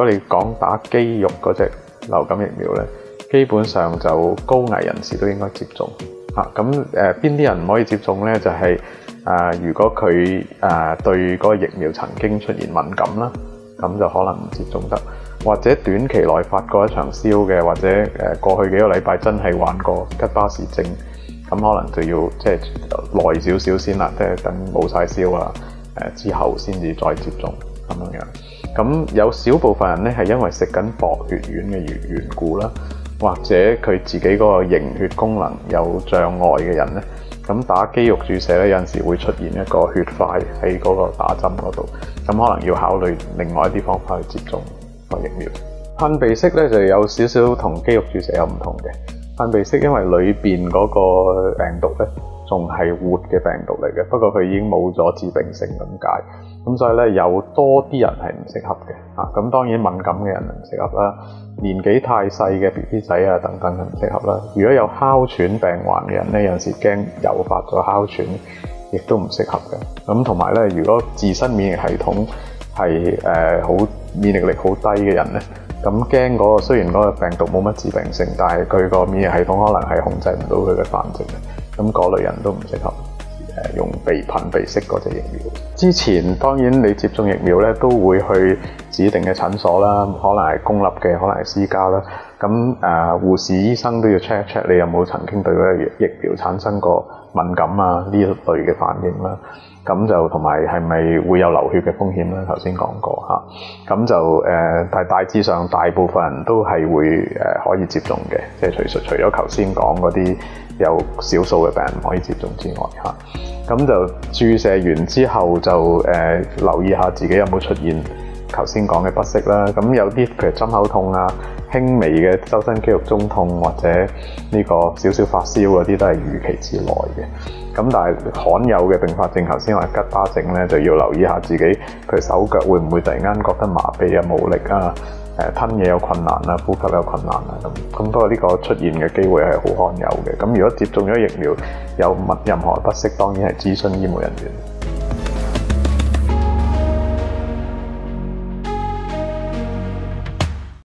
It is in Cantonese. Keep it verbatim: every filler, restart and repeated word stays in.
果你講打肌肉嗰隻流感疫苗咧，基本上就高危人士都應該接種嚇。咁誒邊啲人唔可以接種咧？就係、是、啊、呃，如果佢誒、呃、對嗰個疫苗曾經出現敏感啦，咁就可能唔接種得。或者短期內發過一場燒嘅，或者誒過去幾個禮拜真係患過吉巴氏症，咁可能就要即係耐少少先啦，即係等冇晒燒啊誒之後先至再接種咁樣樣。咁有少部分人咧係因為食緊薄血丸嘅緣緣故啦，或者佢自己嗰個凝血功能有障礙嘅人咧，咁打肌肉注射咧有陣時會出現一個血塊喺嗰個打針嗰度，咁可能要考慮另外一啲方法去接種疫苗。噴鼻式咧就有少少同肌肉注射有唔同嘅。噴鼻式因為裏邊嗰個病毒咧仲係活嘅病毒嚟嘅，不過佢已經冇咗致病性咁解，咁所以咧有多啲人係唔適合嘅嚇。咁、啊、當然敏感嘅人唔適合啦，年紀太細嘅 B B 仔啊等等係唔適合啦。如果有哮喘病患嘅人咧，有陣時驚誘發咗哮喘，亦都唔適合嘅。咁同埋咧，如果自身免疫系統係誒好免疫力好低嘅人咧，咁驚嗰個雖然嗰個病毒冇乜致病性，但係佢個免疫系統可能係控制唔到佢嘅繁殖嘅，咁嗰類人都唔適合誒用鼻噴鼻式嗰隻疫苗。之前當然你接種疫苗咧都會去指定嘅診所啦，可能係公立嘅，可能係私家啦。咁誒、呃、護士醫生都要 check 一 check 你有冇曾經對嗰個疫苗產生過敏感啊呢一類嘅反應啦。咁就同埋係咪會有流血嘅風險咧？頭先講過嚇，咁就誒，但係大致上大部分人都係會誒可以接種嘅，即係除除除咗頭先講嗰啲有少數嘅病人唔可以接種之外嚇，咁就注射完之後就誒、呃、留意下自己有冇出現頭先講嘅不適啦。咁有啲譬如針口痛啊、輕微嘅周身肌肉中痛或者呢個少少發燒嗰啲都係預期之內嘅。咁但係罕有嘅併發症，頭先話吉巴症咧，就要留意下自己，譬如手腳會唔會突然間覺得麻痹啊、無力啊、誒吞嘢有困難啊、呼吸有困難啊咁。咁不過呢個出現嘅機會係好罕有嘅。咁如果接種咗疫苗有任何不適，當然係諮詢醫務人員。